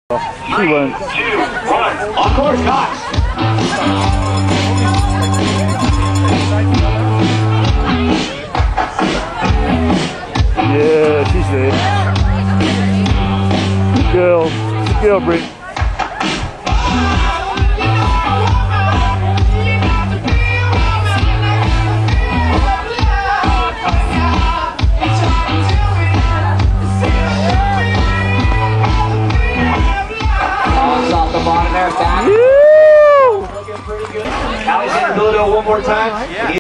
She won't. 2, 1. On course, Cox. Yeah, she's there. Good girl. Good girl, Britt. Off the bottom there, back. Alexander Bilodeau one more time.